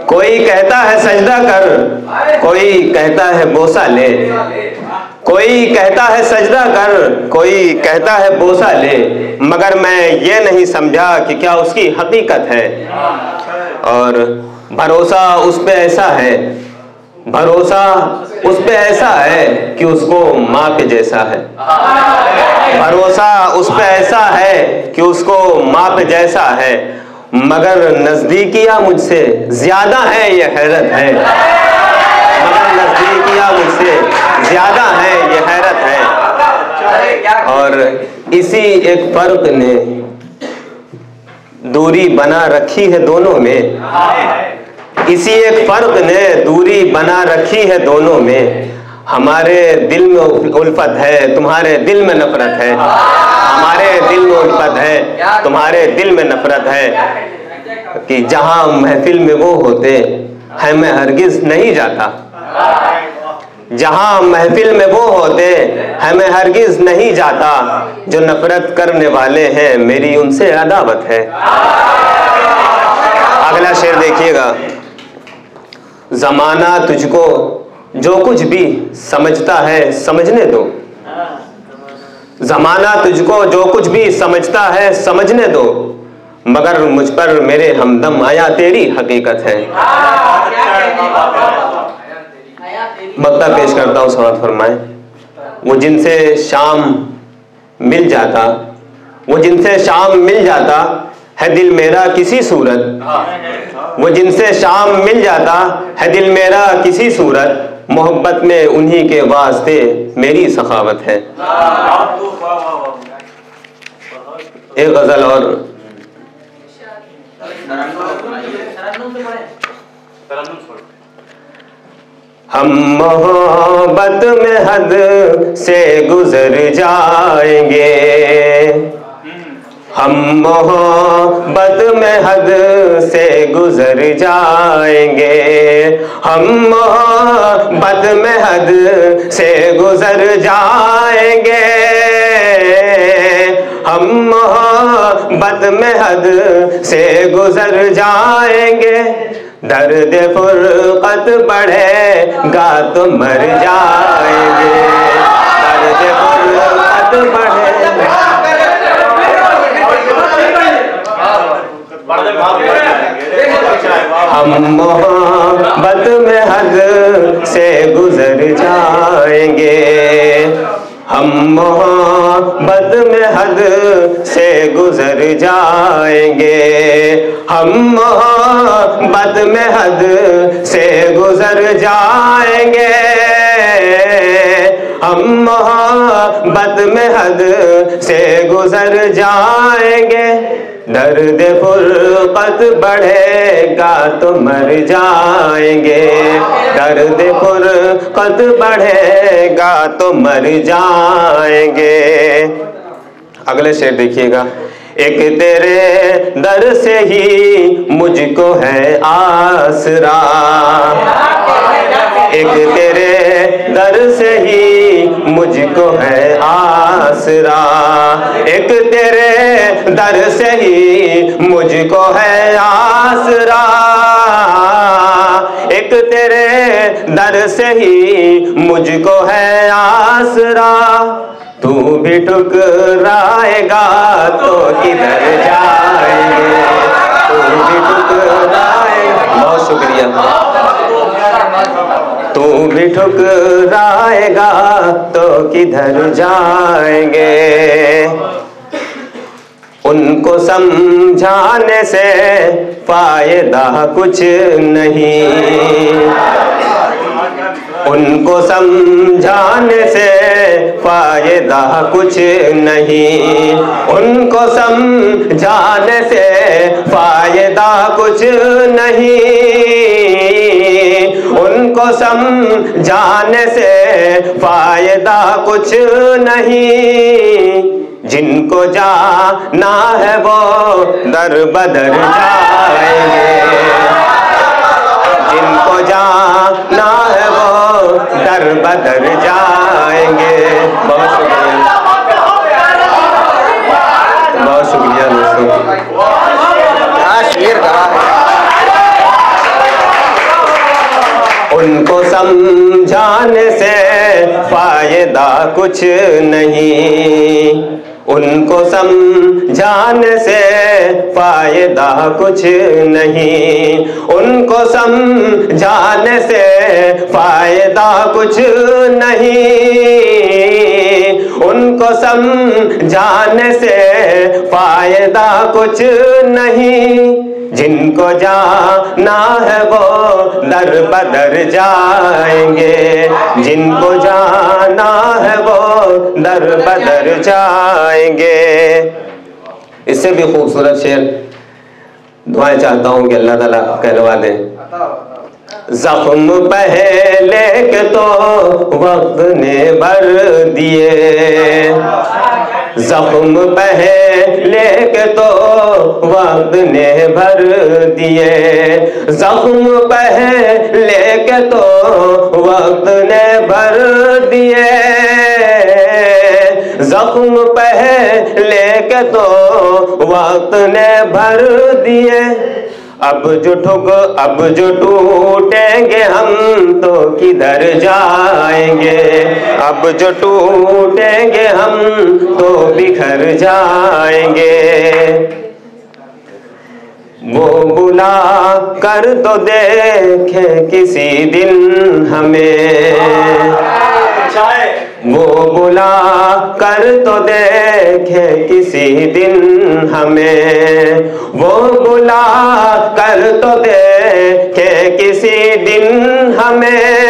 कोई कहता है सजदा कर, कोई कहता है बोसा ले, कोई कहता है सजदा कर, कोई कहता है बोसा ले, मगर मैं ये नहीं समझा कि क्या उसकी हकीकत है। और भरोसा उस पे ऐसा है, भरोसा उस पे ऐसा है कि उसको माँ के जैसा है। भरोसा उस पे ऐसा है कि उसको माँ पे जैसा है, मगर नजदीकियां मुझसे ज्यादा है, ये हैरत है। मगर नजदीकियां मुझसे ज्यादा है, ये हैरत है। और इसी एक फर्क ने दूरी बना रखी है दोनों में, इसी एक फर्क ने दूरी बना रखी है दोनों में। हमारे दिल में उल्फत है, तुम्हारे दिल में नफरत है। हमारे दिल में उल्फत है, तुम्हारे दिल में नफरत है। कि जहां महफिल में वो होते हैं मैं हरगिज नहीं जाता, जहां महफिल में वो होते हैं मैं हरगिज नहीं जाता। जो नफरत करने वाले हैं मेरी उनसे अदावत है। अगला शेर देखिएगा। जमाना तुझको जो कुछ भी समझता है समझने दो, जमाना तुझको जो कुछ भी समझता है समझने दो, मगर मुझ पर मेरे हमदम आया तेरी हकीकत है। मक्ता पेश करता हूं, समाअत फरमाए। वो जिनसे शाम मिल जाता, वो जिनसे शाम मिल जाता है दिल मेरा किसी सूरत, वो जिनसे शाम मिल जाता है दिल मेरा किसी सूरत, मोहब्बत में उन्हीं के वास्ते मेरी सखावत है। एक गजल और। हम मोहब्बत में हद से गुजर जाएंगे, हम मोहब्बत में हद से गुजर जाएंगे, हम मोहब्बत में हद से गुजर जाएंगे, हम मोहब्बत में हद से गुजर जाएंगे। दर्द फुरकत बढ़ेगा तो मर जाएंगे, दर्द फुरकत बढ़ेगा। हम मोहब्बत में हद से गुजर जाएंगे, हम मोहब्बत में हद से गुजर जाएंगे, हम मोहब्बत में हद से गुजर जाएंगे, हम मोहब्बत में हद से गुजर जाएंगे। दर्द फुरकत बढ़ेगा तो मर जाएंगे, दर्द फुरकत बढ़ेगा तो मर जाएंगे। अगले शेर देखिएगा। एक तेरे दर से ही मुझको है आसरा, एक तेरे दर से ही मुझको है आसरा, एक तेरे दर से ही मुझको है आसरा, एक तेरे दर से ही मुझको है आसरा। तू भी ठुकराएगा तो किधर जाएंगे, तू भी ठुकराएगा। बहुत शुक्रिया। तू भी ठुकराएगा तो किधर जाएंगे। उनको समझाने से फायदा कुछ नहीं, उनको समझाने से फायदा कुछ नहीं, उनको समझाने से फायदा कुछ नहीं, उनको समझाने से फायदा कुछ नहीं। जिनको जाना है वो दर बदर जाएंगे, जिनको जाना है वो दर बदर जाएंगे। बहुत शुक्रिया, बहुत शुक्रिया दोस्तों। क्या शेर कहा है। समझाने से फायदा कुछ नहीं, उनको समझाने से फायदा कुछ नहीं, उनको समझाने से फायदा कुछ नहीं, उनको समझाने से फायदा कुछ नहीं। जिनको जाना है वो दर बदर जाएंगे, जिनको जाना है वो दर बदर जाएंगे। इससे भी खूबसूरत शेर दुआएं चाहता हूं कि अल्लाह ताला कहलवा दे। जख्म पहले के तो वक्त ने भर दिए, जख्म पहले के तो वक्त ने भर दिए, जख्म पहले के तो वक्त ने भर दिए, जख्म पहले के तो वक्त ने भर दिए। अब जो टूटेंगे हम तो किधर जाएंगे, अब जो टूटेंगे हम तो बिखर जाएंगे। वो बुला कर तो देखे किसी दिन हमें, वो बुला कर तो देखे किसी दिन हमें, वो बुला कर तो देखे किसी दिन हमें,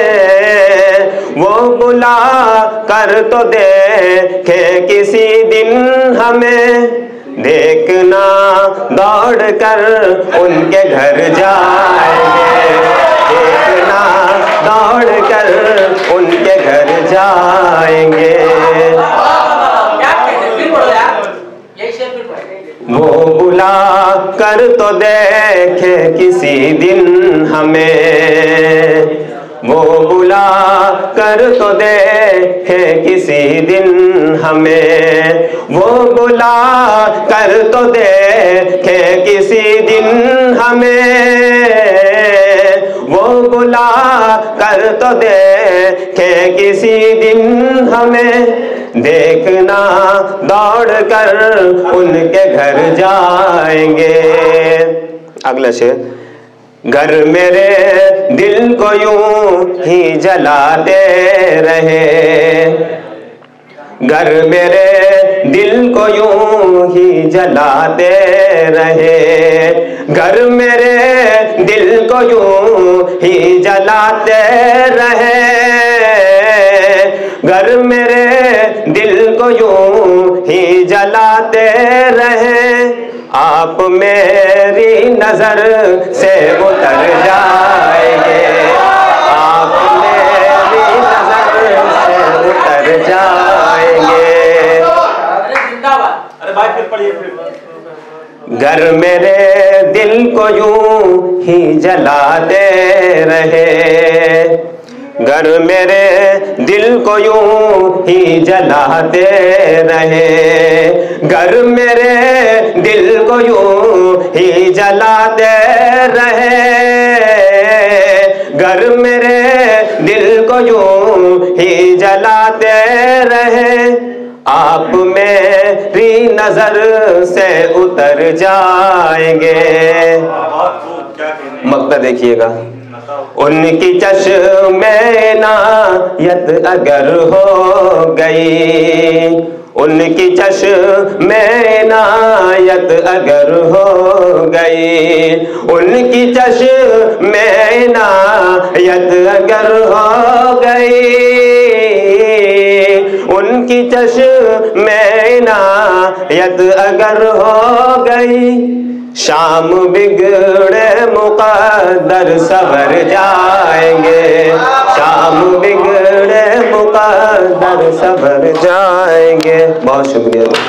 वो बुला कर तो देखे किसी दिन हमें। देखना दौड़ कर उनके घर जाएंगे, देखना दौड़ कर उनके घर जाएंगे। वो बुला कर तो देखे किसी दिन हमें, वो बुला कर तो देखे किसी दिन हमें, वो बुला कर तो देखे किसी दिन हमें, वो बुला कर तो देखे किसी दिन हमें। देखना दौड़ कर उनके घर जाएंगे। अगला शेर। घर मेरे दिल को यूं ही जलाते रहे, घर मेरे दिल को यूं ही जलाते रहे, घर मेरे दिल को यूं ही जलाते रहे, घर मेरे दिल को यूं ही जलाते रहे। आप मेरी नजर से उतर जाएंगे, आप मेरी नजर से उतर जाएंगे। घर मेरे दिल को यूं ही जलाते रहे, घर मेरे दिल को यूं ही जलाते रहे, घर मेरे दिल को यूं ही जलाते रहे, घर मेरे दिल को यूं ही जलाते रहे। आप मेरी नजर से उतर जाएंगे। मक्ता देखिएगा। उनकी चश्मे नायत अगर हो गई, उनकी चश्मे नायत अगर हो गई, उनकी चश्मे नायत अगर हो गई, उनकी चश्मे नायत अगर हो गई। शाम बिगड़े मुक़द्दर सवर जाएंगे, शाम बिगड़े मुक़द्दर सवर जाएंगे। बहुत शुक्रिया।